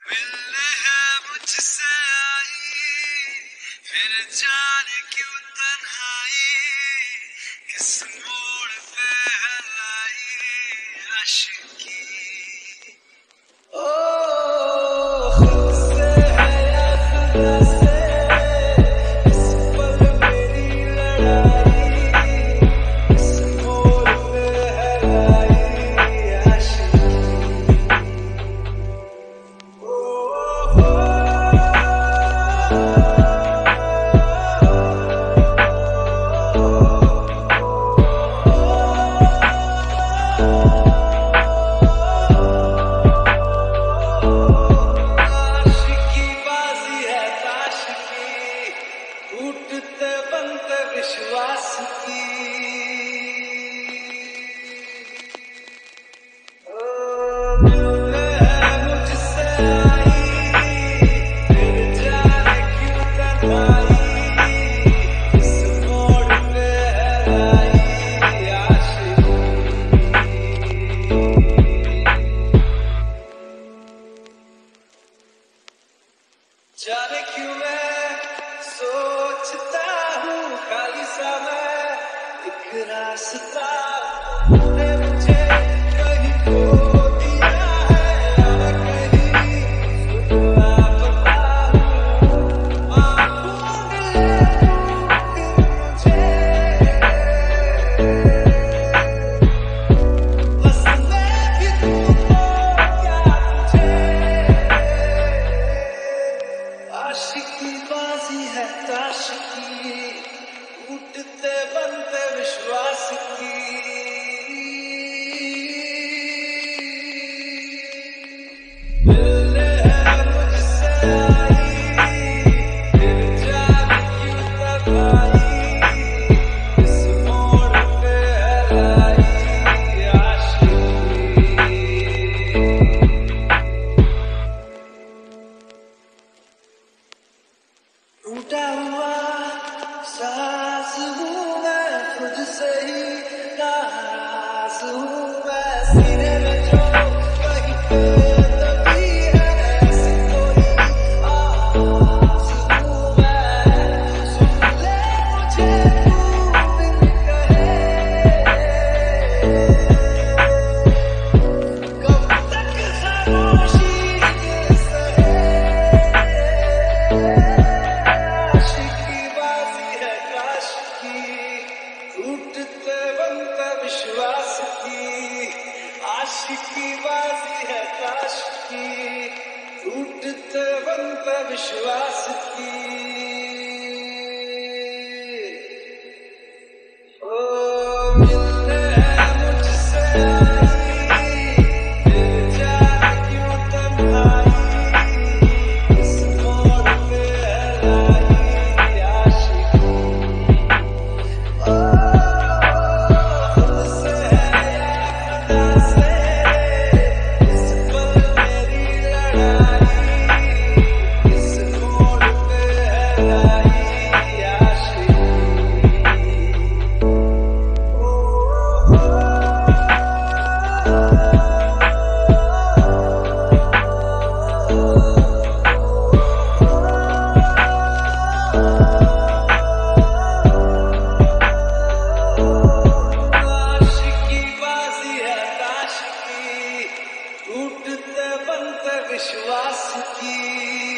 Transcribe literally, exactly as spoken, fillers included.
मिलने है मुझसे आई, फिर जाने क्यों तन्हाई, किस मोड़ पे है लाई आशिकी। ओ खुद से है या खुदा से, इस पल मेरी लड़ाई, किस मोड़ पे है लाई आशिकी। टूटते बनते विश्वास की, मिलने है मुझसे आई, फिर जाने क्यों तन्हाई, इस मोड़ पे है लाई आशिकी। जाने क्यों मैं सोचता हूँ खाली समय, एक रास्ता तूने मुझे कहीं खो दिया है, और कहीं खुदा पता हूँ आँखों मिले फिर मुझे, बस मैं भी तू तो क्या तुझे, आशिकी बाजी है ताश की, टूटते बनते विश्वास की। मिलने है मुझसे आई, फिर जाने क्यों तन्हाई, इस मोड़ पे है लाई आशिकी। टूटा हुआ सास हूँ मैं, खुद से ही नाराज हूँ मैं, सीने में जो कहीं पे दबी है, ऐसी कोई आवाज़ हूँ मैं, सुन ले मुझे तू दिल कहे, कब तक खामोशी ये सहे, टूटते बनते विश्वास की, आशिकी बाजी है ताश की, टूटते बनते विश्वास की। ओ मिलने है मुझसे आई, फिर जाने क्यों तन्हाई, इस मोड़ पे है लाई आशिकी। टूटते बनते विश्वास की।